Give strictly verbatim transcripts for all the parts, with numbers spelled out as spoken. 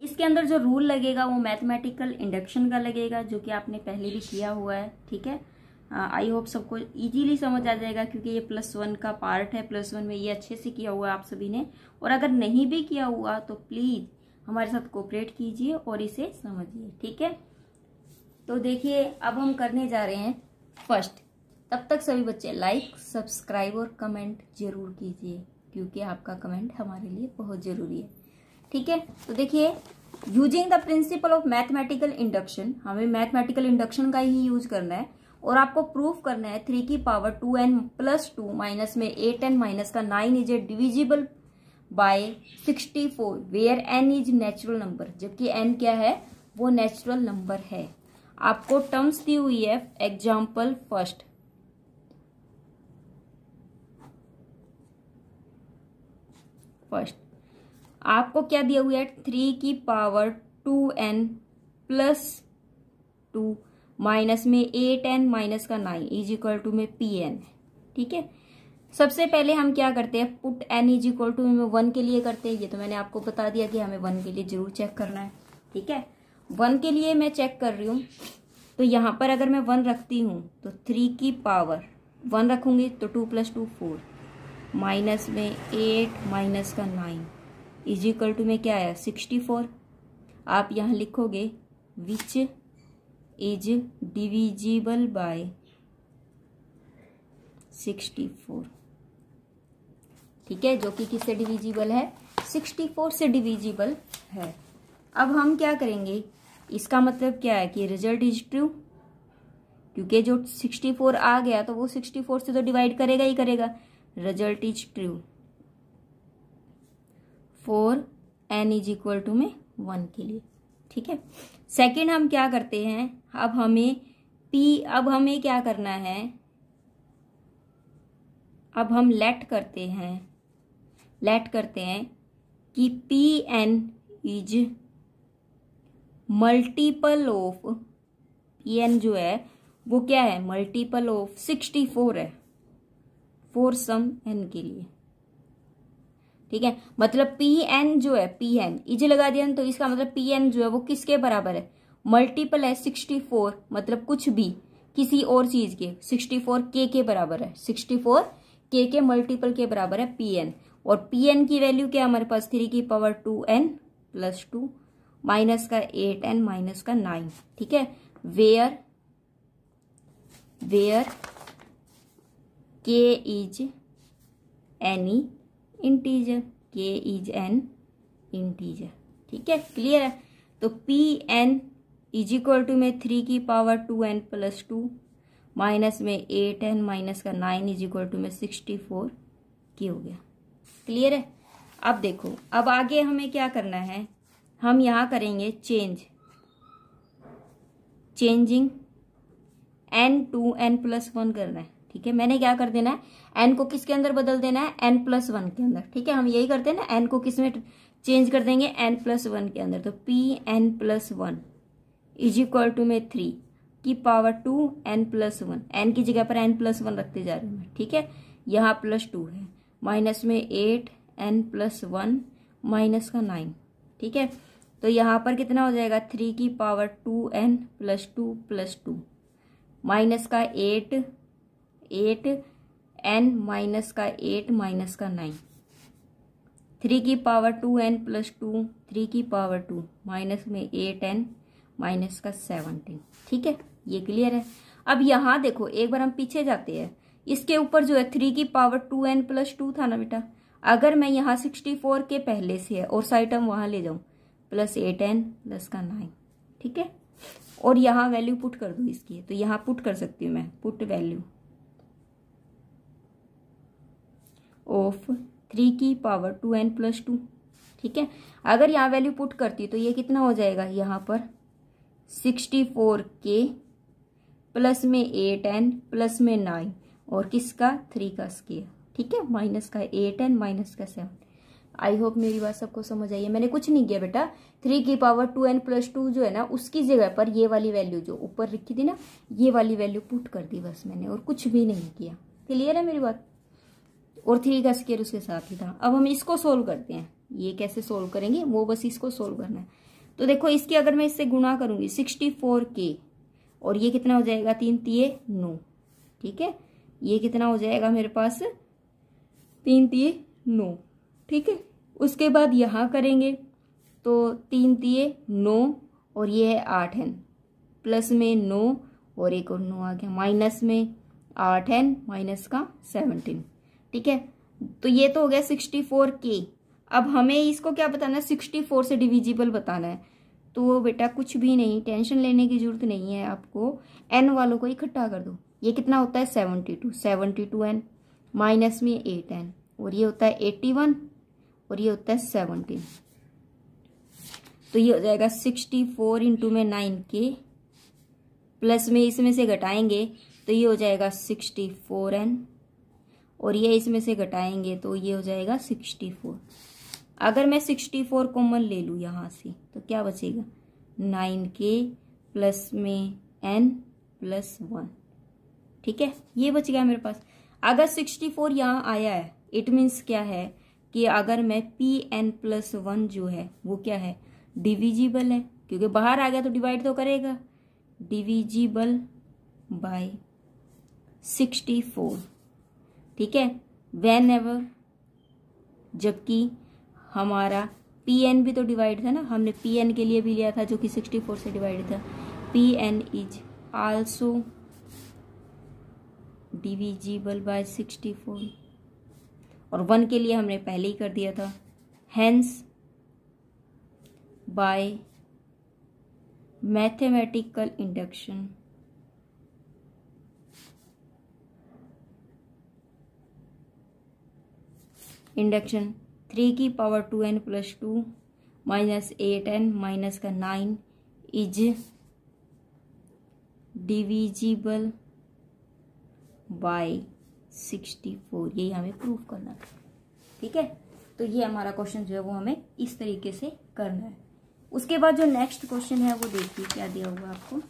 इसके अंदर जो रूल लगेगा वो मैथमेटिकल इंडक्शन का लगेगा, जो कि आपने पहले भी किया हुआ है। ठीक है, आई होप सबको इजीली समझ आ जाएगा, क्योंकि ये प्लस वन का पार्ट है। प्लस वन में ये अच्छे से किया हुआ है आप सभी ने, और अगर नहीं भी किया हुआ तो प्लीज हमारे साथ कोऑपरेट कीजिए और इसे समझिए। ठीक है, तो देखिए अब हम करने जा रहे हैं फर्स्ट। तब तक सभी बच्चे लाइक, सब्सक्राइब और कमेंट जरूर कीजिए, क्योंकि आपका कमेंट हमारे लिए बहुत जरूरी है। ठीक है, तो देखिए using the principle of mathematical induction, हमें मैथमेटिकल इंडक्शन का ही यूज करना है और आपको प्रूफ करना है थ्री की power two N plus two minus में एट एन माइनस का nine is a divisible by sixty four where N is natural number, जबकि एन क्या है, वो नेचुरल नंबर है। आपको टर्म्स दी हुई है, एग्जाम्पल फर्स्ट। फर्स्ट आपको क्या दिया हुआ है, थ्री की power two N plus two minus में एट एन माइनस का नाइन इज इक्वल टू में पी एन। ठीक है, सबसे पहले हम क्या करते हैं, put N is equal to में वन के लिए करते हैं। ये तो मैंने आपको बता दिया कि हमें वन के लिए जरूर चेक करना है। ठीक है, वन के लिए मैं चेक कर रही हूँ, तो यहाँ पर अगर मैं वन रखती हूँ तो थ्री की पावर वन रखूंगी तो two plus two four minus में एट माइनस का नाइन इज इक्वल टू में क्या आया, सिक्सटी फोर। आप यहाँ लिखोगे which is divisible by sixty four. ठीक है, जो कि किससे डिविजिबल है, सिक्सटी फोर से डिविजिबल है। अब हम क्या करेंगे, इसका मतलब क्या है कि रिजल्ट इज ट्रू, क्योंकि जो सिक्सटी फोर आ गया तो वो सिक्सटी फोर से तो डिवाइड करेगा ही करेगा। Result is true for N is equal to में वन के लिए। ठीक है, सेकेंड हम क्या करते हैं, अब हमें पी अब हमें क्या करना है, अब हम लेट करते हैं लेट करते हैं कि P N is multiple of, P N जो है वो क्या है, मल्टीपल ऑफ सिक्सटी फोर है फॉर सम एन के लिए। ठीक है, मतलब पी एन जो है, पी एन इज लगा दिया तो इसका मतलब पी एन जो है वो किसके बराबर है, मल्टीपल है सिक्सटी फोर, मतलब कुछ भी किसी और चीज के, सिक्सटी फोर के के बराबर है, सिक्सटी फोर के के मल्टीपल के बराबर है पी एन। और पी एन की वैल्यू क्या हमारे पास, थ्री की power two N plus two minus का एट एन माइनस का नाइन। ठीक है, where where K is any integer, के इज एन इंटीजर। ठीक है, क्लियर है। तो P N is equal to में थ्री की power two N plus two minus में एट एन माइनस का नाइन इज इक्वल टू में सिक्सटी फोर की हो गया। क्लियर है। अब देखो, अब आगे हमें क्या करना है, हम यहां करेंगे change, changing N to N plus one करना है। ठीक है, मैंने क्या कर देना है, एन को किसके अंदर बदल देना है, एन प्लस वन के अंदर। ठीक है, हम यही करते हैं ना, एन को किस में चेंज कर देंगे, एन प्लस वन के अंदर। तो P n plus one is equal to में थ्री की power two N plus one, n की जगह पर एन प्लस वन रखते जा रहे हैं। ठीक है, यहाँ प्लस टू है, माइनस में eight n plus one minus का नाइन। ठीक है, तो यहाँ पर कितना हो जाएगा, थ्री की power two N plus two plus two minus का एट एट एन माइनस का एट माइनस का नाइन, थ्री की power two N plus two, three की पावर टू माइनस में एट एन माइनस का सेवनटीन। ठीक है, ये क्लियर है। अब यहाँ देखो, एक बार हम पीछे जाते हैं, इसके ऊपर जो है थ्री की power two N plus two था ना बेटा, अगर मैं यहाँ सिक्सटी फोर के पहले से है और साइड टर्म वहां ले जाऊं, प्लस एट एन प्लस का नाइन। ठीक है, और यहाँ वैल्यू पुट कर दो इसकी, तो यहाँ पुट कर सकती हूँ मैं, पुट वैल्यू ऑफ थ्री की power two N plus two. ठीक है, अगर यहाँ वैल्यू पुट करती तो ये कितना हो जाएगा, यहाँ पर सिक्सटी फोर के प्लस में एट एन प्लस में नाइन और किसका, थ्री का स्क्वायर। ठीक है, माइनस का एट एन माइनस का सेवन। आई होप मेरी बात सबको समझ आई है। मैंने कुछ नहीं किया बेटा, थ्री की power two N plus two जो है ना, उसकी जगह पर ये वाली वैल्यू जो ऊपर लिखी थी ना, ये वाली वैल्यू पुट कर दी बस मैंने, और कुछ भी नहीं किया। क्लियर है मेरी बात। और थ्री का स्क्वायर उसके साथ ही था। अब हम इसको सोल्व करते हैं। ये कैसे सोल्व करेंगे, वो बस इसको सोल्व करना है। तो देखो इसकी अगर मैं इससे गुणा करूंगी सिक्सटी फोर के, और ये कितना हो जाएगा, तीन तिये नौ, ठीक है। ये कितना हो जाएगा मेरे पास, तीन तिये नौ, ठीक है। उसके बाद यहाँ करेंगे तो तीन तिये नौ, और ये है आठ एन, प्लस में नौ और एक और नौ आ गया, माइनस में आठ एन माइनस का सेवनटीन, ठीक है। तो ये तो हो गया सिक्सटी फोर के। अब हमें इसको क्या बताना है, सिक्सटी फोर से डिविजिबल बताना है। तो बेटा कुछ भी नहीं, टेंशन लेने की जरूरत नहीं है आपको, एन वालों को इकट्ठा कर दो। ये कितना होता है, seventy two, seventy two n minus में एट एन, और ये होता है एट्टी वन, और ये होता है सेवनटीन। तो ये हो जाएगा सिक्सटी फोर इंटू में नाइन के, प्लस में इसमें से घटाएंगे तो ये हो जाएगा सिक्सटी फोर एन, और ये इसमें से घटाएंगे तो ये हो जाएगा सिक्सटी फोर। अगर मैं सिक्सटी फोर कॉमन ले लूँ यहाँ से तो क्या बचेगा, नाइन के प्लस में एन प्लस वन, ठीक है। ये बच गया मेरे पास। अगर सिक्सटी फोर यहाँ आया है, इट मीन्स क्या है कि अगर मैं पी एन प्लस वन जो है वो क्या है, डिविजिबल है, क्योंकि बाहर आ गया तो डिवाइड तो करेगा, डिविजिबल बाय सिक्सटी फोर, ठीक है। वेन एवर, जबकि हमारा पी एन भी तो डिवाइड था ना, हमने पी एन के लिए भी लिया था जो कि सिक्सटी फोर से डिवाइड था। P N is also divisible by sixty four, और वन के लिए हमने पहले ही कर दिया था, hence by mathematical induction induction three की power two N plus two minus eight N minus का nine is divisible by sixty four. यही हमें प्रूफ करना था, ठीक है। तो ये हमारा क्वेश्चन जो है वो हमें इस तरीके से करना है। उसके बाद जो नेक्स्ट क्वेश्चन है वो देखिए क्या दिया हुआ है आपको।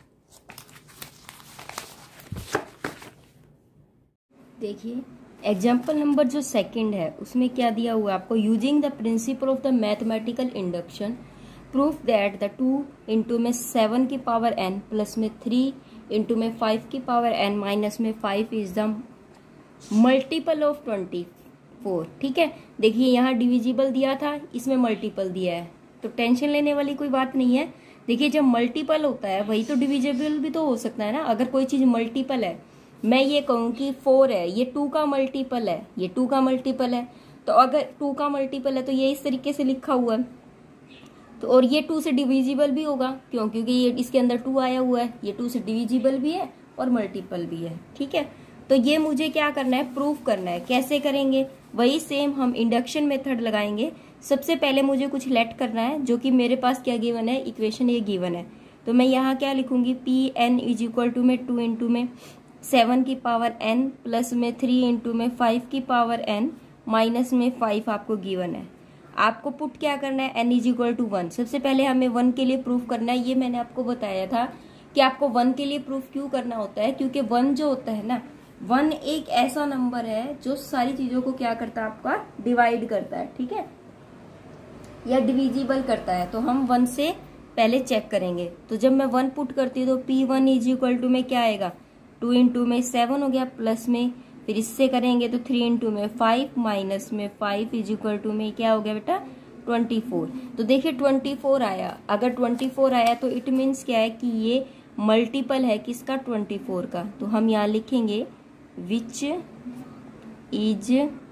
देखिए एग्जाम्पल नंबर जो सेकंड है उसमें क्या दिया हुआ है आपको, using the principle of the mathematical induction proof that the two into में सेवन की पावर एन प्लस में थ्री इंटू में फाइव की पावर एन माइनस में five is the multiple of twenty four, ठीक है। देखिए यहाँ डिविजिबल दिया था, इसमें मल्टीपल दिया है, तो टेंशन लेने वाली कोई बात नहीं है। देखिए जब मल्टीपल होता है वही तो डिविजिबल भी तो हो सकता है ना। अगर कोई चीज मल्टीपल है, मैं ये कहूँ कि फोर है, ये टू का मल्टीपल है, ये टू का मल्टीपल है, तो अगर टू का मल्टीपल है तो ये इस तरीके से लिखा हुआ है, तो और ये टू से डिविजिबल भी होगा, क्यों, क्योंकि ये इसके अंदर टू आया हुआ है, ये टू से डिविजिबल भी है और मल्टीपल भी है, ठीक है। तो ये मुझे क्या करना है, प्रूफ करना है। कैसे करेंगे, वही सेम हम इंडक्शन मेथड लगाएंगे। सबसे पहले मुझे कुछ लेट करना है, जो कि मेरे पास क्या गिवन है, इक्वेशन ये गिवन है। तो मैं यहाँ क्या लिखूंगी, P N is equal to में टू इंटू में सेवन की पावर एन प्लस में थ्री इंटू में फाइव की पावर एन माइनस में फाइव आपको गिवन है। आपको पुट क्या करना है, n is equal to one. सबसे पहले हमें वन के लिए प्रूफ करना है। ये मैंने आपको बताया था कि आपको वन के लिए प्रूफ क्यों करना होता है, क्योंकि वन जो होता है ना, वन एक ऐसा नंबर है जो सारी चीजों को क्या करता है, आपका डिवाइड करता है, ठीक है, या डिविजिबल करता है। तो हम वन से पहले चेक करेंगे। तो जब मैं वन पुट करती हूँ तो P one is equal to में क्या आएगा, टू इंटू में सेवन हो गया, प्लस में फिर इससे करेंगे तो थ्री इंटू में फाइव माइनस में फाइव इज इक्वल टू में क्या हो गया बेटा, ट्वेंटी फोर। तो देखिए ट्वेंटी फोर आया। अगर ट्वेंटी फोर आया तो इट मीन्स क्या है कि ये मल्टीपल है किसका, ट्वेंटी फोर का। तो हम यहाँ लिखेंगे which is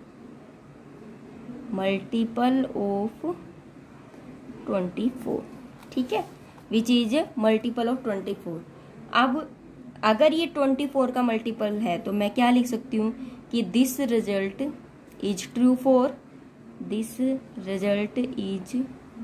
multiple of twenty four, ठीक है, which is multiple of twenty four. अब अगर ये ट्वेंटी फोर का मल्टीपल है तो मैं क्या लिख सकती हूँ कि this result is true for, this result is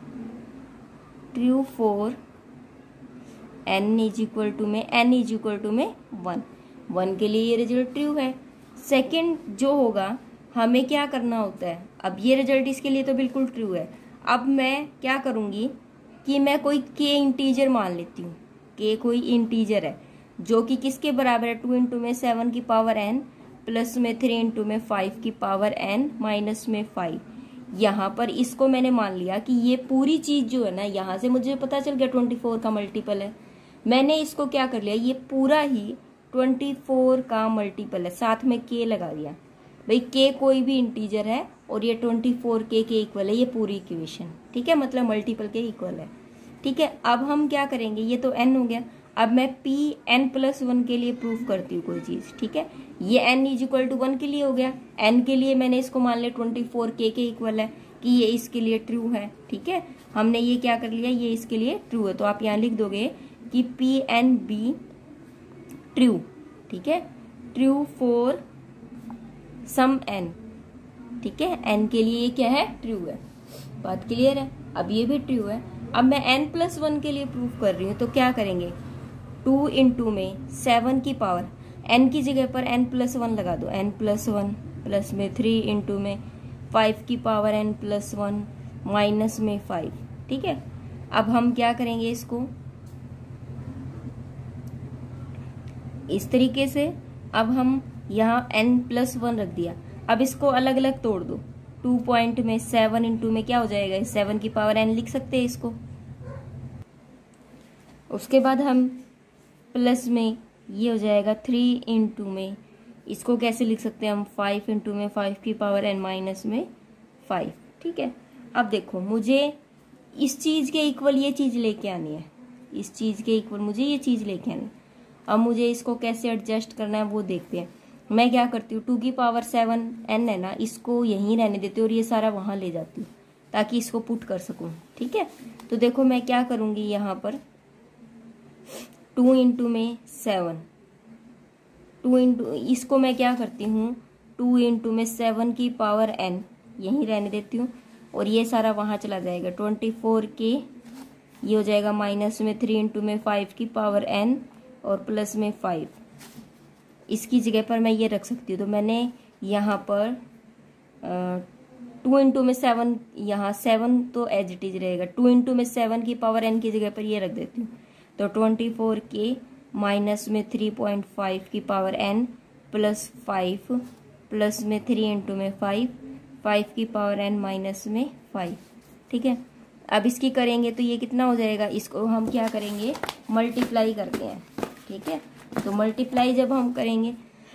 true for N is equal to में एन इज इक्वल टू में वन। वन के लिए ये रिजल्ट ट्रू है। सेकंड जो होगा, हमें क्या करना होता है, अब ये रिजल्ट इसके लिए तो बिल्कुल ट्रू है। अब मैं क्या करूँगी कि मैं कोई के इंटीजर मान लेती हूँ, के कोई इंटीजर है जो कि किसके बराबर है, टू इंटू में सेवन की पावर एन प्लस में थ्री इंटू में फाइव की पावर एन माइनस में फाइव। यहाँ पर इसको मैंने मान लिया कि ये पूरी चीज जो है ना, यहाँ से मुझे पता चल गया ट्वेंटी फोर का मल्टीपल है। मैंने इसको क्या कर लिया, ये पूरा ही ट्वेंटी फोर का मल्टीपल है, साथ में के लगा दिया। भाई के कोई भी इंटीजर है और ये ट्वेंटी फोर के के इक्वल है, ये पूरी इक्वेशन, ठीक है, मतलब मल्टीपल के इक्वल है। ठीक है, अब हम क्या करेंगे, ये तो एन हो गया। अब मैं पी एन प्लस वन के लिए प्रूफ करती हूँ कोई चीज। ठीक है, ये n is equal to one के लिए हो गया। एन के लिए मैंने इसको मान लिया ट्वेंटी फोर के के इक्वल है कि ये इसके लिए ट्रू है। ठीक है, हमने ये क्या कर लिया, ये इसके लिए ट्रू है, तो आप यहाँ लिख दोगे कि पी एन बी ट्रू। ठीक है, ट्रू फॉर सम एन। ठीक है, एन के लिए ये क्या है, ट्रू है। बात क्लियर है। अब ये भी ट्रू है। अब मैं एन प्लस वन के लिए प्रूफ कर रही हूँ, तो क्या करेंगे, टू इंटू में सेवन की पावर, एन की जगह पर एन प्लस वन लगा दो, एन प्लस वन प्लस में थ्री इंटू में फाइव की power n plus one minus में फाइव। ठीक है, अब हम क्या करेंगे, इसको इस तरीके से, अब हम यहाँ एन प्लस वन रख दिया। अब इसको अलग अलग तोड़ दो, टू पॉइंट में सेवन इंटू में क्या हो जाएगा, सेवन की पावर एन लिख सकते हैं इसको। उसके बाद हम प्लस में ये हो जाएगा थ्री इंटू में, इसको कैसे लिख सकते हैं हम, फाइव इंटू में फाइव की पावर एन माइनस में फाइव। ठीक है, अब देखो मुझे इस चीज के इक्वल ये चीज लेके आनी है, इस चीज के इक्वल मुझे ये चीज लेके आनी है। अब मुझे इसको कैसे एडजस्ट करना है वो देखते हैं। मैं क्या करती हूँ, टू की पावर सेवन एन है ना, इसको यहीं रहने देती हूँ और ये सारा वहां ले जाती हूँ ताकि इसको पुट कर सकूं। ठीक है, तो देखो मैं क्या करूंगी, यहाँ पर टू इंटू में सेवन, टू इंटू इसको मैं क्या करती हूँ, टू इंटू में सेवन की पावर एन यहीं रहने देती हूँ और ये सारा वहां चला जाएगा। ट्वेंटी फोर के ये हो जाएगा माइनस में थ्री इंटू में फाइव की पावर एन और प्लस में फाइव। इसकी जगह पर मैं ये रख सकती हूँ, तो मैंने यहाँ पर टू इंटू में सेवन, यहाँ सेवन तो एज इट इज रहेगा, टू इंटू में सेवन की पावर एन की जगह पर ये रख देती हूँ। तो ट्वेंटी फोर के माइनस में थ्री पॉइंट फाइव की power n plus five plus में थ्री इंटू में फाइव, फाइव की पावर एन माइनस में फाइव। ठीक है, अब इसकी करेंगे तो ये कितना हो जाएगा, इसको हम क्या करेंगे, मल्टीप्लाई करते हैं। ठीक है, तो मल्टीप्लाई जब हम करेंगे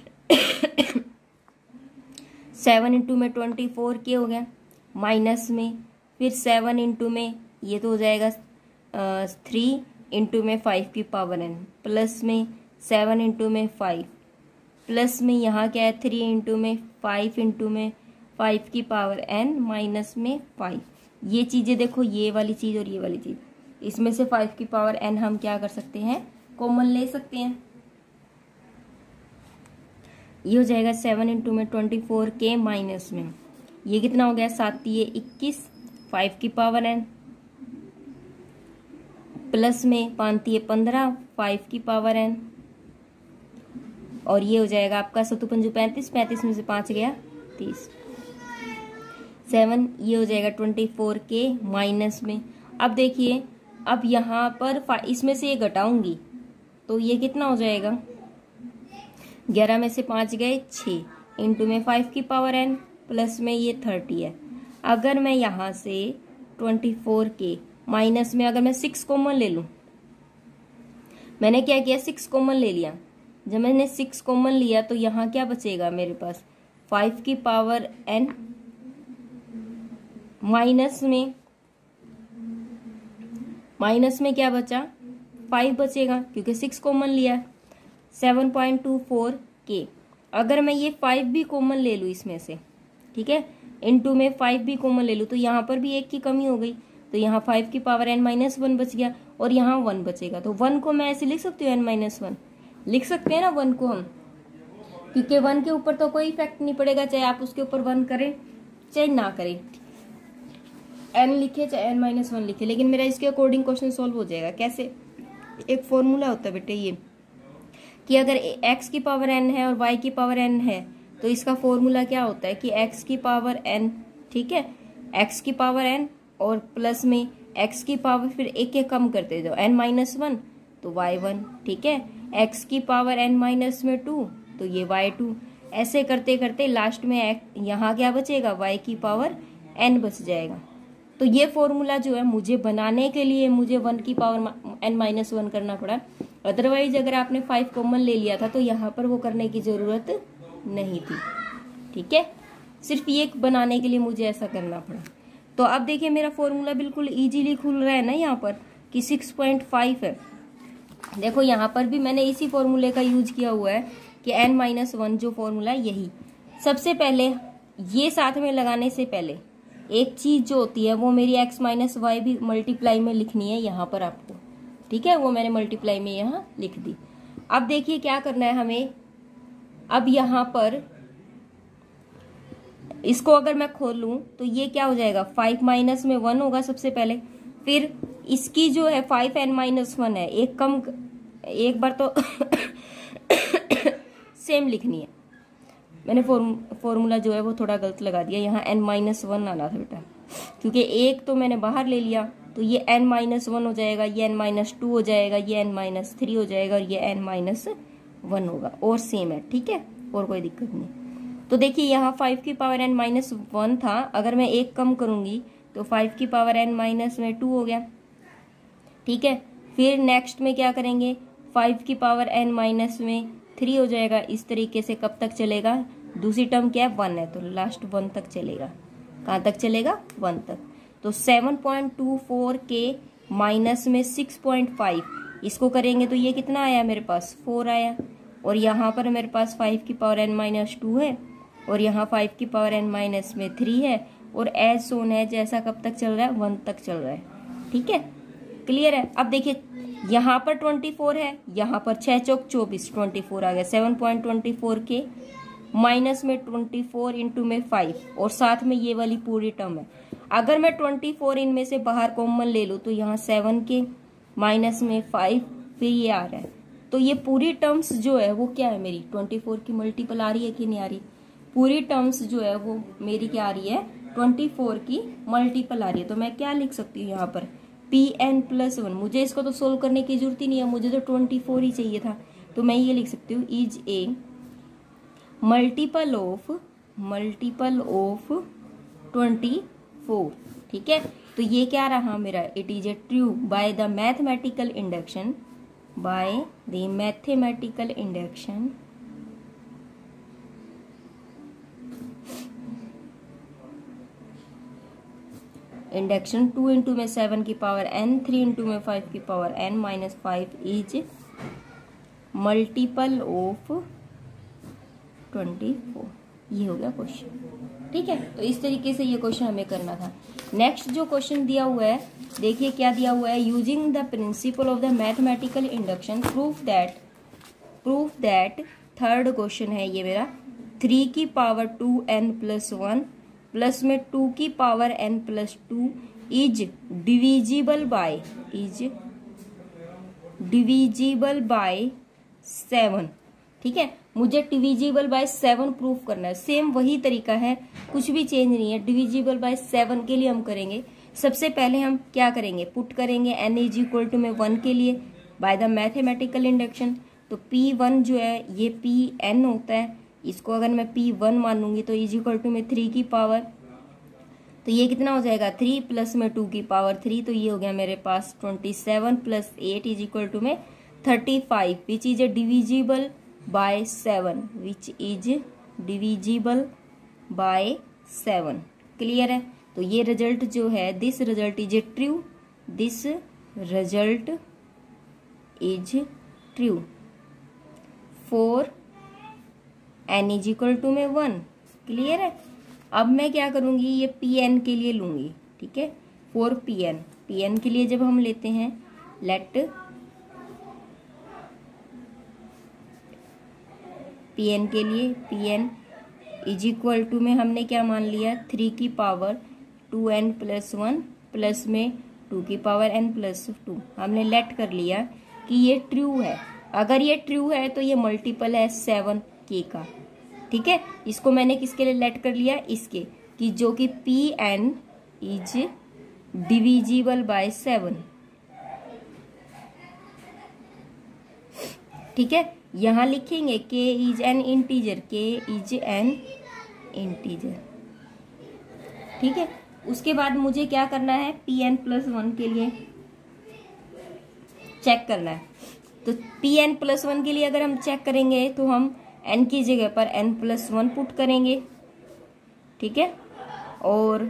सेवन इंटू में ट्वेंटी फोर के हो गया, माइनस में फिर सेवन इंटू में ये तो हो जाएगा थ्री इंटू में फाइव की पावर एन प्लस में सेवन इंटू में फाइव प्लस में यहाँ क्या है, थ्री इंटू में फाइव इंटू में फाइव की पावर एन माइनस में फाइव। ये चीजें देखो, ये वाली चीज और ये वाली चीज, इसमें से फाइव की पावर एन हम क्या कर सकते हैं, कॉमन ले सकते हैं। ये हो जाएगा सेवन इंटू में ट्वेंटी फोर के माइनस में ये कितना हो गया, सात ये इक्कीस, फाइव की पावर एन प्लस में पांच ये पंद्रह, फाइव की पावर एन और ये हो जाएगा आपका सत्तू पंजू पैंतीस, पैंतीस में से पांच गया तीस, सेवन ये हो जाएगा ट्वेंटी फोर के माइनस में। अब देखिए, अब यहाँ पर इसमें से ये घटाऊंगी तो ये कितना हो जाएगा, ग्यारह में से पांच गए छः इंटू में फाइव की पावर एन प्लस में ये थर्टी है। अगर मैं यहाँ से ट्वेंटी फोर के माइनस में अगर मैं सिक्स कॉमन ले लूं, मैंने क्या किया, सिक्स कॉमन ले लिया। जब मैंने सिक्स कॉमन लिया तो यहाँ क्या बचेगा मेरे पास, फाइव की पावर एन माइनस में माइनस में क्या बचा, फाइव बचेगा क्योंकि सिक्स कॉमन लिया, सेवन पॉइंट टू फोर के। अगर मैं ये फाइव भी कॉमन ले लूँ इसमें से, ठीक है, इनटू में फाइव भी कॉमन ले लूँ तो यहाँ पर भी एक की कमी हो गई, तो यहाँ फाइव की पावर एन माइनस वन बच गया और यहाँ वन बचेगा। तो वन को मैं ऐसे लिख सकती हूँ, एन माइनस वन लिख सकते हैं ना वन को हम, क्योंकि वन के ऊपर तो कोई इफेक्ट नहीं पड़ेगा, चाहे आप उसके ऊपर वन करें चाहे ना करें, एन लिखे चाहे एन माइनस वन लिखे, लेकिन मेरा इसके अकॉर्डिंग क्वेश्चन सॉल्व हो जाएगा। कैसे, एक फॉर्मूला होता है बेटे ये कि अगर x की पावर n है और y की पावर n है तो इसका फॉर्मूला क्या होता है कि x की पावर n, ठीक है, x की पावर n और प्लस में x की पावर फिर एक एक कम करते जाओ, n माइनस वन तो y वन, ठीक है, x की पावर n माइनस में टू तो ये y टू, ऐसे करते करते लास्ट में यहाँ क्या बचेगा, y की पावर एन बच जाएगा। तो ये फॉर्मूला जो है मुझे बनाने के लिए मुझे वन की पावर एन माइनस वन करना पड़ा। अदरवाइज अगर आपने फाइव कॉमन ले लिया था तो यहाँ पर वो करने की जरूरत नहीं थी। ठीक है, सिर्फ ये बनाने के लिए मुझे ऐसा करना पड़ा। तो अब देखिए मेरा फॉर्मूला बिल्कुल इजीली खुल रहा है ना यहाँ पर कि सिक्स पॉइंट फाइव है। देखो यहाँ पर भी मैंने इसी फॉर्मूले का यूज किया हुआ है कि एन माइनस वन जो फॉर्मूला यही। सबसे पहले ये साथ में लगाने से पहले एक चीज जो होती है वो मेरी एक्स माइनस वाई भी मल्टीप्लाई में लिखनी है यहाँ पर आपको। ठीक है, वो मैंने मल्टीप्लाई में यहाँ लिख दी। अब देखिए क्या करना है हमें। अब यहाँ पर इसको अगर मैं खोल लूं तो ये क्या हो जाएगा, फाइव माइनस में वन होगा सबसे पहले। फिर इसकी जो है फाइव एन माइनस वन है, एक कम एक बार तो सेम लिखनी है। मैंने फॉर्मूला जो है वो थोड़ा गलत लगा दिया, यहाँ एन माइनस वन आना था बेटा, क्योंकि एक तो मैंने बाहर ले लिया तो ये एन माइनस वन हो जाएगा, ये एन माइनस टू हो जाएगा, ये एन माइनस थ्री हो जाएगा और ये एन माइनस वन होगा और सेम है। ठीक है, और कोई दिक्कत नहीं। तो देखिए यहाँ फाइव की पावर एन माइनस वन था, अगर मैं एक कम करूंगी तो फाइव की पावर एन माइनस में टू हो गया। ठीक है, फिर नेक्स्ट में क्या करेंगे, फाइव की पावर एन माइनस में थ्री हो जाएगा। इस तरीके से कब तक चलेगा, दूसरी टर्म क्या है वन है तो लास्ट वन तक चलेगा। कहाँ तक चलेगा, वन तक। तो सेवन पॉइंट टू फोर के माइनस में सिक्स पॉइंट फाइव, इसको करेंगे तो ये कितना आया मेरे पास, फोर आया। और यहाँ पर मेरे पास फाइव की पावर एन माइनस टू है और यहाँ फाइव की पावर एन माइनस में थ्री है और एज सोन है जैसा कब तक चल रहा है, वन तक चल रहा है। ठीक है, क्लियर है। अब देखिए यहाँ पर ट्वेंटी फोर है, यहाँ पर छह चौक चौबीस, ट्वेंटी फोर आ गया। सेवन पॉइंट ट्वेंटी फोर के माइनस में ट्वेंटी फोर इंटू में फाइव और साथ में ये वाली पूरी टर्म है। अगर मैं ट्वेंटी फोर इनमें से बाहर कॉमन ले लूँ तो यहाँ सेवन के माइनस में फाइव, फिर ये आ रहा है। तो ये पूरी टर्म्स जो है वो क्या है, मेरी ट्वेंटी फोर की मल्टीपल आ रही है कि नहीं आ रही। पूरी टर्म्स जो है वो मेरी क्या आ रही है, ट्वेंटी फोर की मल्टीपल आ रही है। तो मैं क्या लिख सकती हूँ यहाँ पर, पी एन प्लस वन। मुझे इसको तो सोल्व करने की जरूरत ही नहीं है, मुझे तो ट्वेंटी फोर ही चाहिए था। तो मैं ये लिख सकती हूँ, is a multiple of multiple of twenty four. ठीक है, तो ये क्या रहा मेरा, it is a true by the mathematical induction by the mathematical induction induction two into में सेवन की पावर एन, थ्री इंटू में फाइव की power n minus five is multiple of twenty four. ये हो गया क्वेश्चन। ठीक है, तो इस तरीके से ये क्वेश्चन हमें करना था। नेक्स्ट जो क्वेश्चन दिया हुआ है, देखिए क्या दिया हुआ है, using the principle of the mathematical induction proof that proof that third question है ये मेरा, थ्री की power two N plus one plus में टू की power n plus two is divisible by is divisible by seven. ठीक है, मुझे divisible by seven proof करना है। सेम वही तरीका है, कुछ भी चेंज नहीं है। डिविजिबल बाय सेवन के लिए हम करेंगे, सबसे पहले हम क्या करेंगे, पुट करेंगे एन इज इक्वल टू में वन के लिए बाय द मैथमेटिकल इंडक्शन। तो पी वन जो है ये पी एन होता है, इसको अगर मैं पी वन मानूंगी तो इज इक्वल टू में थ्री की पावर, तो ये कितना हो जाएगा, थ्री प्लस में टू की पावर थ्री, तो ये हो गया मेरे पास twenty seven plus eight is equal to में thirty five which is a divisible by seven which is divisible by seven. Clear है। तो ये रिजल्ट जो है, this result is a true, this result is true for N is equal to में one. Clear है। अब मैं क्या करूंगी, ये पी एन के लिए लूंगी। ठीक है, for P n P n के लिए जब हम लेते हैं, लेट पी एन के लिए P N is equal to में हमने क्या मान लिया, थ्री की power two N plus one plus में टू की पावर एन प्लस टू। हमने लेट कर लिया कि ये ट्रू है। अगर ये ट्रू है तो ये मल्टीपल है सेवन के का। ठीक है, इसको मैंने किसके लिए लेट कर लिया, इसके, कि जो कि P N is divisible by seven. ठीक है, यहां लिखेंगे के इज एन इंटीजर, के इज एन इंटीजर। ठीक है, उसके बाद मुझे क्या करना है, पी एन प्लस वन के लिए चेक करना है। तो पी एन प्लस वन के लिए अगर हम चेक करेंगे तो हम एन की जगह पर एन प्लस वन पुट करेंगे, ठीक है, और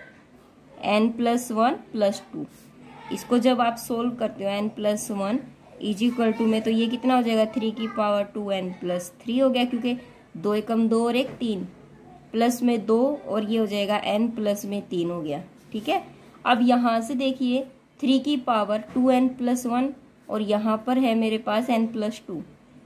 n plus one plus two, इसको जब आप सोल्व करते हो n plus one is equal to में, तो ये कितना हो जाएगा, थ्री की power two N plus three हो गया, क्योंकि दो एकम दो और एक तीन, प्लस में दो और ये हो जाएगा एन प्लस में तीन हो गया, ठीक है। अब यहाँ से देखिए थ्री की power two N plus one और यहाँ पर है मेरे पास एन प्लस टू,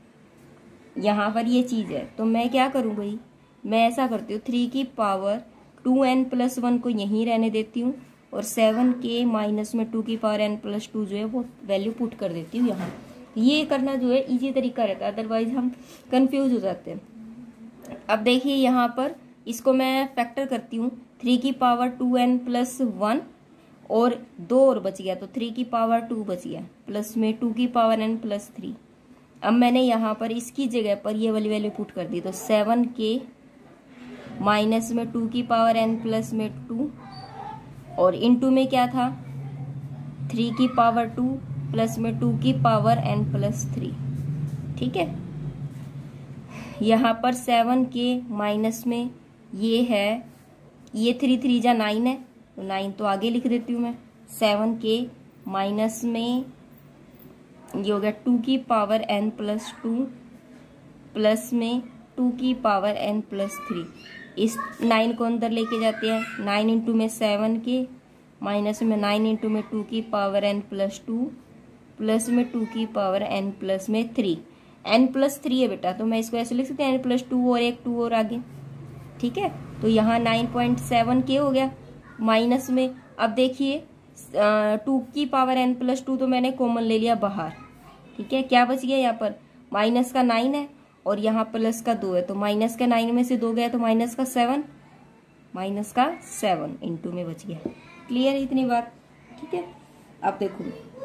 यहाँ पर ये चीज़ है, तो मैं क्या करूँ भाई, मैं ऐसा करती हूँ थ्री की power two N plus one को यहीं रहने देती हूँ और सेवन के माइनस में टू की पावर एन प्लस टू जो है वो वैल्यू पुट कर देती हूँ यहाँ। ये करना जो है इजी तरीका रहता है, अदरवाइज हम कंफ्यूज हो जाते हैं। अब देखिए यहाँ पर इसको मैं फैक्टर करती हूँ, थ्री की power two N plus one और दो और बच गया, तो थ्री की पावर टू बच गया, प्लस में टू की पावर एन प्लस थ्री। अब मैंने यहाँ पर इसकी जगह पर ये वाली वैल्यू पुट कर दी, तो सेवन के माइनस में टू की पावर एन प्लस में टू और इनटू में क्या था, थ्री की पावर टू प्लस में टू की पावर एन प्लस थ्री, ठीक है। यहाँ पर सेवन के माइनस में ये है, ये थ्री थ्री जा नाइन है, तो नाइन तो आगे लिख देती हूँ मैं, सेवन के माइनस में ये हो गया टू की power n plus two plus में टू की पावर एन प्लस थ्री। इस नाइन को अंदर लेके जाते हैं, नाइन इंटू में सेवन के माइनस में नाइन इंटू में टू की power n plus two plus में टू की पावर एन प्लस में थ्री, एन प्लस थ्री है बेटा, तो मैं इसको ऐसे लिख सकती हूँ एन प्लस टू और एक टू और आगे, ठीक है। तो यहाँ नाइन पॉइंट सेवन के हो गया माइनस में। अब देखिए टू की पावर एन प्लस टू तो मैंने कॉमन ले लिया बाहर, ठीक है, क्या बच गया यहाँ पर, माइनस का नाइन है और यहाँ प्लस का दो है, तो माइनस का नाइन में से दो गया तो माइनस का सेवन, माइनस का सेवन इंटू में बच गया। क्लियर है इतनी बात, ठीक है। अब देखो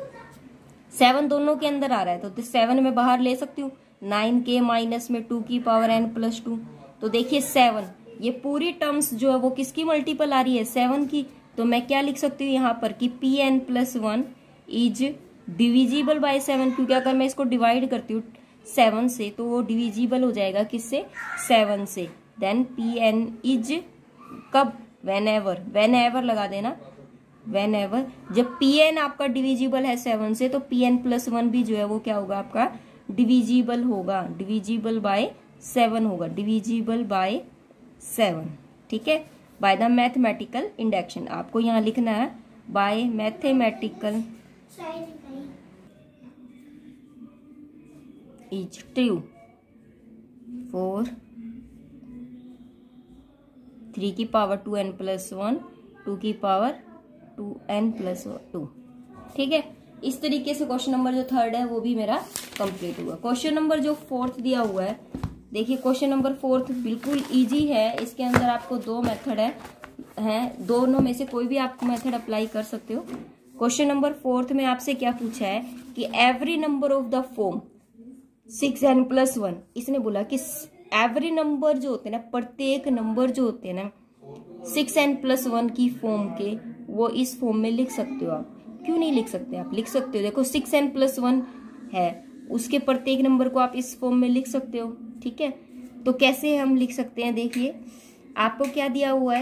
सेवन दोनों के अंदर आ रहा है, तो सेवन में बाहर ले सकती हूँ, नाइन के माइनस में टू की पावर एन प्लस टू, तो देखिए सेवन, ये पूरी टर्म्स जो है वो किसकी मल्टीपल आ रही है, सेवन की, तो मैं क्या लिख सकती हूँ यहाँ पर कि P n plus one is divisible by seven, क्योंकि अगर मैं इसको डिवाइड करती हूँ सेवन से तो वो डिविजिबल हो जाएगा किससे, सेवन से। देन पी एन इज कब, वेन एवर, वेन एवर लगा देना, वेन एवर जब पी एन आपका डिविजिबल है सेवन से तो पी एन प्लस वन भी जो है वो क्या होगा आपका डिविजिबल होगा, डिविजिबल बाय सेवन होगा, डिविजिबल बाय सेवन, ठीक है, बाय द मैथमेटिकल इंडक्शन। आपको यहाँ लिखना है by mathematical is true four three की power two N plus one two की power two N plus two, ठीक है। इस तरीके से क्वेश्चन नंबर जो थर्ड है वो भी मेरा कंप्लीट हुआ। क्वेश्चन नंबर जो फोर्थ दिया हुआ है, देखिए क्वेश्चन नंबर फोर्थ बिल्कुल इजी है, इसके अंदर आपको दो मेथड है हैं, दोनों में से कोई भी आप मेथड अप्लाई कर सकते हो। क्वेश्चन नंबर फोर्थ में आपसे क्या पूछा है कि every number of the form six n plus one, इसने बोला कि एवरी नंबर जो होते हैं ना, प्रत्येक नंबर जो होते हैं ना सिक्स एन प्लस वन की फॉर्म के, वो इस फॉर्म में लिख सकते हो आप। क्यों नहीं लिख सकते, आप लिख सकते हो। देखो सिक्स एन प्लस वन है, उसके प्रत्येक नंबर को आप इस फॉर्म में लिख सकते हो, ठीक है। तो कैसे हम लिख सकते हैं, देखिए आपको क्या दिया हुआ है,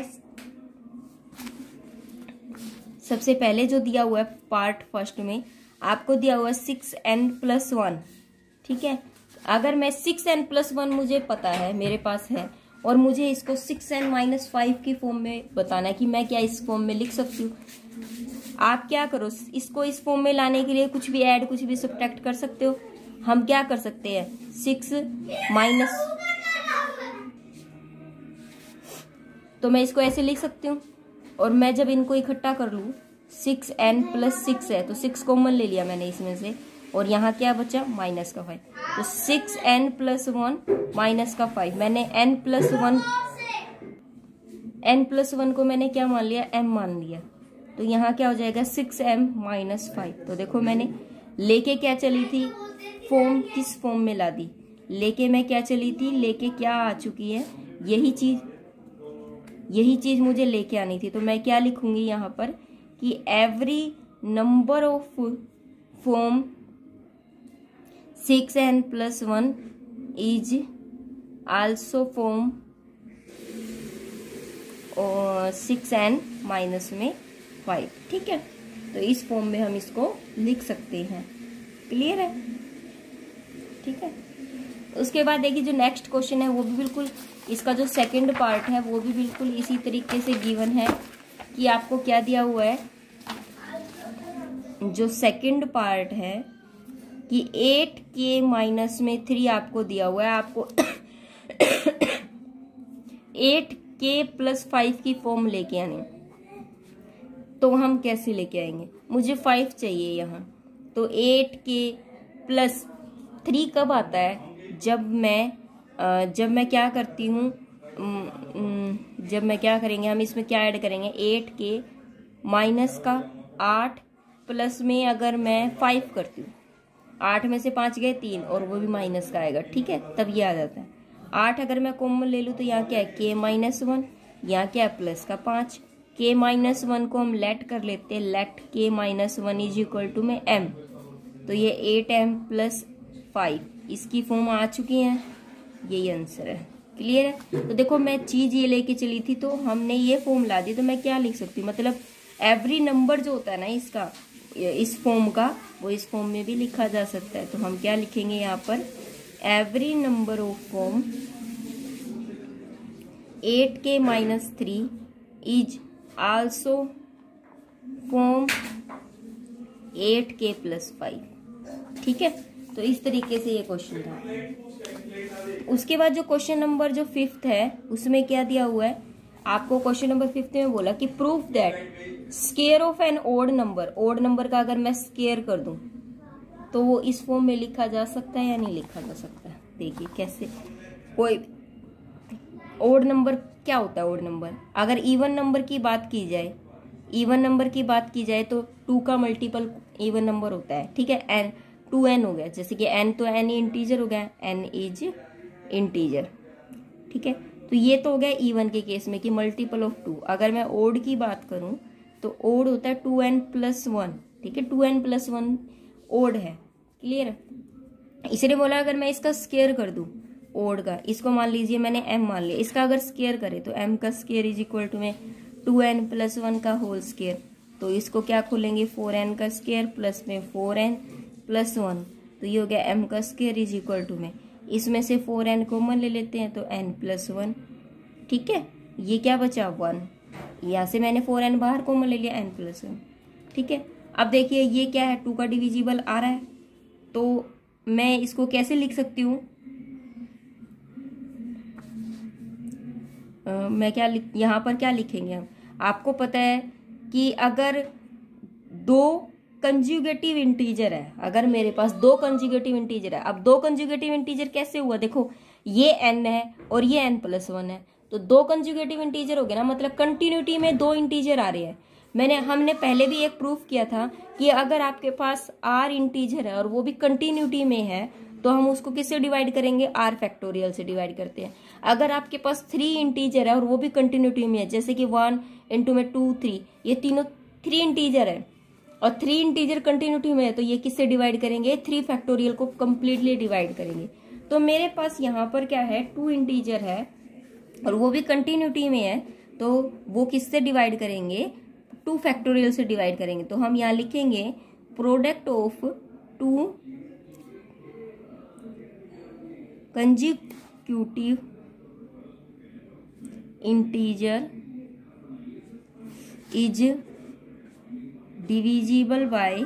सबसे पहले जो दिया हुआ है पार्ट फर्स्ट में आपको दिया हुआ है सिक्स एन प्लस वन, ठीक है। अगर मैं सिक्स एन प्लस वन मुझे पता है, मेरे पास है, और मुझे इसको सिक्स एन माइनस फाइव की फॉर्म में बताना है कि मैं क्या इस फॉर्म में लिख सकती हूँ। आप क्या करो, इसको इस फॉर्म में लाने के लिए कुछ भी ऐड कुछ भी सब्ट्रैक्ट कर सकते हो। हम क्या कर सकते हैं, सिक्स माइनस, तो मैं इसको ऐसे लिख सकती हूँ, और मैं जब इनको इकट्ठा कर लूँ सिक्स एन प्लस सिक्स है तो सिक्स कॉमन ले लिया मैंने इसमें से, और यहाँ क्या बचा माइनस का फाइव, तो six n plus one minus का फाइव, मैंने n plus one n plus one को मैंने क्या मान लिया, एम मान लिया, तो यहाँ क्या हो जाएगा सिक्स एम माइनस फाइव। तो देखो मैंने लेके क्या चली थी, फॉर्म किस फॉर्म में ला दी, लेके मैं क्या चली थी, लेके क्या आ चुकी है, यही चीज यही चीज मुझे लेके आनी थी। तो मैं क्या लिखूंगी यहाँ पर कि every number of form six n plus one is also form और सिक्स एन माइनस में फाइव। ठीक है, तो इस फॉर्म में हम इसको लिख सकते हैं। क्लियर है? ठीक है। उसके बाद देखिए जो नेक्स्ट क्वेश्चन है वो भी बिल्कुल, इसका जो सेकंड पार्ट है वो भी बिल्कुल इसी तरीके से गिवन है कि आपको क्या दिया हुआ है। जो सेकंड पार्ट है कि एट के माइनस में थ्री आपको दिया हुआ है, आपको एट के प्लस फाइव की फॉर्म लेके आनी। तो हम कैसे लेके आएंगे? मुझे फाइव चाहिए यहाँ, तो एट के प्लस थ्री कब आता है? जब मैं जब मैं क्या करती हूँ, जब मैं क्या करेंगे हम इसमें क्या ऐड करेंगे, एट के माइनस का आठ प्लस में अगर मैं फाइव करती हूँ, आठ में से पाँच गए तीन और वो भी माइनस का आएगा। ठीक है, तब ये आ जाता है। आठ अगर मैं कॉमन ले लूँ तो यहाँ क्या है, के माइनस वन, यहाँ क्या है प्लस का पाँच। के माइनस वन को हम लेट कर लेते हैं, let k minus one is equal to में एम, तो ये एट एम प्लस फाइव इसकी फॉर्म आ चुकी है। यही आंसर है। क्लियर है? तो देखो मैं चीज ये लेके चली थी तो हमने ये फॉर्म ला दी, तो मैं क्या लिख सकती हूँ, मतलब एवरी नंबर जो होता है ना इसका, इस फॉर्म का, वो इस फॉर्म में भी लिखा जा सकता है। तो हम क्या लिखेंगे यहाँ पर, every number of form eight k minus three is also form eight k plus five. ठीक है, तो इस तरीके से ये क्वेश्चन था। उसके बाद जो क्वेश्चन नंबर जो फिफ्थ है उसमें क्या दिया हुआ है आपको, क्वेश्चन नंबर फिफ्थ में बोला कि prove that square of an odd number, odd number का अगर मैं स्केयर कर दूं तो वो इस फॉर्म में लिखा जा सकता है या नहीं लिखा जा सकता है। देखिए कैसे, कोई ओड नंबर क्या होता है, ओड नंबर अगर इवन नंबर की बात की जाए, इवन नंबर की बात की जाए तो टू का मल्टीपल इवन नंबर होता है। ठीक है, एन टू एन हो गया, जैसे कि एन तो एन इंटीजर हो गया, एन इज इंटीजर। ठीक है, तो ये तो हो गया इवन के केस में कि मल्टीपल ऑफ टू। अगर मैं ओड की बात करूं तो ओड होता है टू एन प्लस वन। ठीक है, two N plus one odd है। क्लियर है? इसलिए बोला अगर मैं इसका स्केयर कर दूं ओड का, इसको मान लीजिए मैंने एम मान लिया, इसका अगर स्केयर करे तो एम का स्केयर इज इक्वल टू में टू एन प्लस वन का होल स्केयर। तो इसको क्या खोलेंगे, फोर एन का स्केयर प्लस में फोर एन प्लस वन, तो ये हो गया एम का स्केयर इज इक्वल टू में, इसमें से फोर एन कॉमन ले लेते हैं तो एन प्लस वन। ठीक है, ये क्या बचा वन, यहाँ से मैंने फोर एन बाहर कॉमन ले लिया, एन प्लस वन। ठीक है, अब देखिए ये क्या है, टू का डिविजिबल आ रहा है, तो मैं इसको कैसे लिख सकती हूँ, Uh, मैं क्या लिख, यहाँ पर क्या लिखेंगे हम, आपको पता है कि अगर दो कंजुगेटिव इंटीजर है, अगर मेरे पास दो कंजुगेटिव इंटीजर है, अब दो कंजुगेटिव इंटीजर कैसे हुआ, देखो ये n है और ये n प्लस वन है, तो दो कंजुगेटिव इंटीजर हो गए ना, मतलब कंटिन्यूटी में दो इंटीजर आ रहे हैं। मैंने हमने पहले भी एक प्रूफ किया था कि अगर आपके पास r इंटीजर है और वो भी कंटिन्यूटी में है तो हम उसको किससे डिवाइड करेंगे, आर फैक्टोरियल से डिवाइड करते हैं। अगर आपके पास थ्री इंटीजर है और वो भी कंटिन्यूटी में है, जैसे कि वन इंटू में टू थ्री, ये तीनों थ्री इंटीजर है और थ्री इंटीजर कंटिन्यूटी में है, तो ये किससे डिवाइड करेंगे, थ्री फैक्टोरियल को कंप्लीटली डिवाइड करेंगे। तो मेरे पास यहाँ पर क्या है, टू इंटीजर है और वो भी कंटिन्यूटी में है, तो वो किससे डिवाइड करेंगे, टू फैक्टोरियल से डिवाइड करेंगे। तो हम यहाँ लिखेंगे product of two consecutive integer is divisible by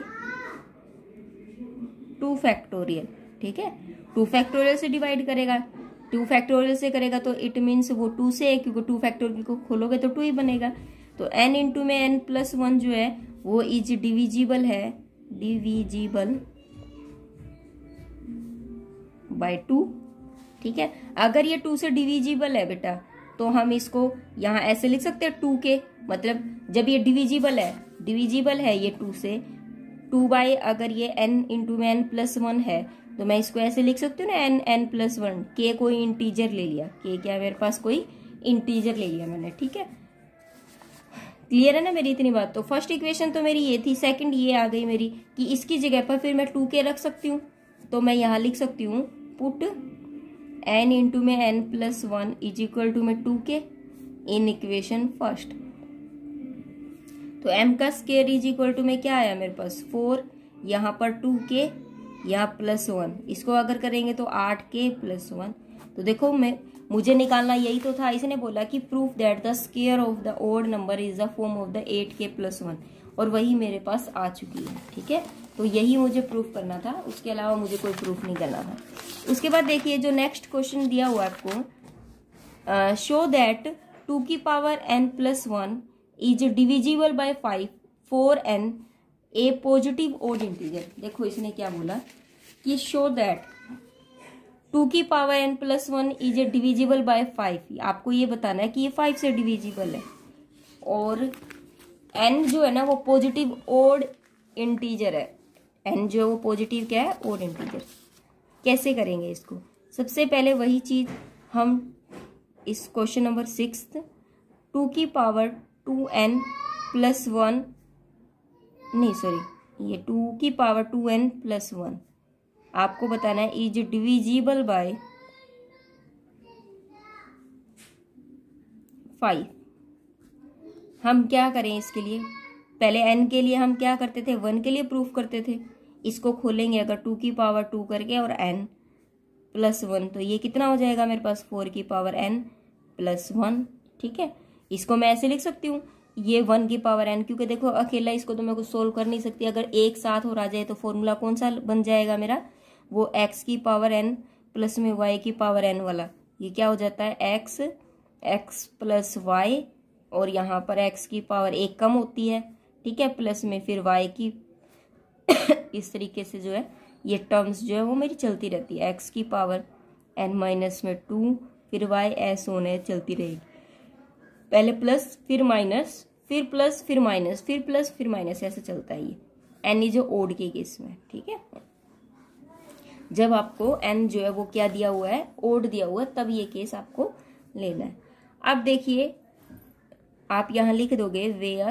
two factorial. ठीक है, टू फैक्टोरियल से डिवाइड करेगा, टू फैक्टोरियल से करेगा तो इट मीन्स वो टू से है, क्योंकि टू फैक्टोरियल को खोलोगे तो टू ही बनेगा। तो n इंटू में n प्लस वन जो है वो इज डिविजिबल है, डिविजिबल बाय टू। ठीक है, अगर ये टू से डिविजिबल है बेटा तो हम इसको यहाँ ऐसे लिख सकते हैं, टू के मतलब जब ये डिविजिबल है, डिविजिबल है ये टू से, टू बाई अगर ये n इंटू में n प्लस वन है तो मैं इसको ऐसे लिख सकती हूँ ना, n n प्लस वन, के कोई इंटीजर ले लिया, के क्या मेरे पास कोई इंटीजर ले लिया मैंने, ठीक है। क्लियर है ना मेरी इतनी बात। तो फर्स्ट इक्वेशन तो मेरी ये थी, सेकंड ये आ गई मेरी कि इसकी जगह पर फिर मैं टू के रख सकती हूँ, तो मैं यहाँ लिख सकती हूँ पुट एन इंटू में n plus one is equal to में two k in equation first. तो m का स्केयर इज इक्वल टू में क्या आया मेरे पास फोर, यहाँ पर टू के, यहाँ प्लस वन, इसको अगर करेंगे तो आठ के प्लस वन। तो देखो मैं मुझे निकालना यही तो था, इसने बोला कि prove that the square of the odd number is the form of the eight k plus one, और वही मेरे पास आ चुकी है, ठीक है। तो यही मुझे प्रूफ करना था, उसके अलावा मुझे कोई प्रूफ नहीं करना था। उसके बाद देखिए जो नेक्स्ट क्वेश्चन दिया हुआ है आपको, शो दैट टू की power n plus one is divisible by five for n a positive odd integer. देखो इसने क्या बोला कि शो दैट टू की power n plus one is divisible by five. आपको ये बताना है कि ये फाइव से डिविजिबल है, और एन जो है ना वो पॉजिटिव ओड इंटीजर है। एन जो है वो पॉजिटिव क्या है, ओड इंटीजर। कैसे करेंगे इसको? सबसे पहले वही चीज हम इस क्वेश्चन नंबर सिक्स, टू की power two N plus one, नहीं सॉरी ये टू की power two N plus one आपको बताना है इज डिविजिबल बाय फाइव। हम क्या करें इसके लिए? पहले n के लिए हम क्या करते थे, वन के लिए प्रूफ करते थे। इसको खोलेंगे अगर टू की पावर टू करके और n प्लस वन, तो ये कितना हो जाएगा मेरे पास फोर की पावर n प्लस वन, ठीक है। इसको मैं ऐसे लिख सकती हूँ, ये वन की पावर n, क्योंकि देखो अकेला इसको तो मैं कुछ सोल्व कर नहीं सकती। अगर एक साथ और आ जाए तो फॉर्मूला कौन सा बन जाएगा मेरा, वो x की पावर n प्लस में y की पावर n वाला। ये क्या हो जाता है x x प्लस वाई, और यहाँ पर x की पावर एक कम होती है, ठीक है, प्लस में फिर y की इस तरीके से जो है ये टर्म्स जो है वो मेरी चलती रहती है। x की पावर n माइनस में टू, फिर y ऐस होने चलती रहेगी, पहले प्लस फिर माइनस फिर प्लस फिर माइनस फिर प्लस फिर माइनस, ऐसे चलता है ये n जो ओड के केस में, ठीक है। जब आपको n जो है वो क्या दिया हुआ है, ओड दिया हुआ है, तब ये केस आपको लेना है। अब देखिए आप यहां लिख दोगे वेयर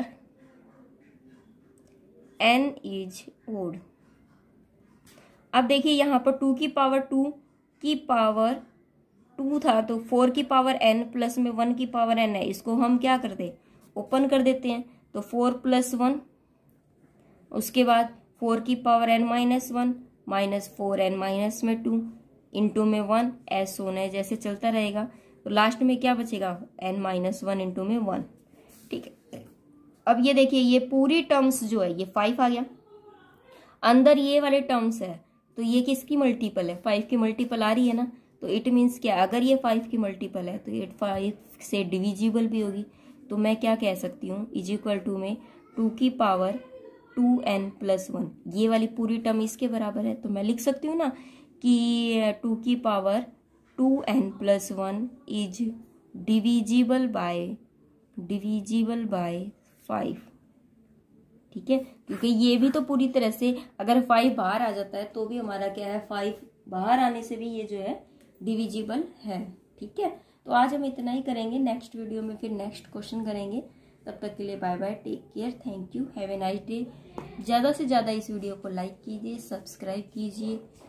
n इज ओड। अब देखिए यहाँ पर टू की पावर टू की पावर टू था, तो फोर की पावर n प्लस में वन की पावर n है, इसको हम क्या करते ओपन कर देते हैं, तो फोर प्लस वन, उसके बाद फोर की power n minus one minus four n minus में टू इंटू में वन, ऐस होना है जैसे चलता रहेगा। तो लास्ट में क्या बचेगा, n माइनस वन इंटू में वन, ठीक है। अब ये देखिए ये पूरी टर्म्स जो है ये फाइव आ गया, अंदर ये वाले टर्म्स है, तो ये किसकी मल्टीपल है, फाइव की मल्टीपल आ रही है ना। तो इट मीन्स क्या, अगर ये फाइव की मल्टीपल है तो ये फाइव से डिविजिबल भी होगी। तो मैं क्या कह सकती हूँ, इज इक्वल टू में टू की power two N plus one, ये वाली पूरी टर्म इसके बराबर है। तो मैं लिख सकती हूँ ना कि टू की power two N plus one is divisible by divisible by five, ठीक है। क्योंकि ये भी तो पूरी तरह से अगर फाइव बाहर आ जाता है तो भी हमारा क्या है, फाइव बाहर आने से भी ये जो है डिविजिबल है, ठीक है। तो आज हम इतना ही करेंगे, नेक्स्ट वीडियो में फिर नेक्स्ट क्वेश्चन करेंगे। तब तक के लिए bye bye, take care, thank you, have a nice day. ज़्यादा से ज़्यादा इस वीडियो को लाइक कीजिए, सब्सक्राइब कीजिए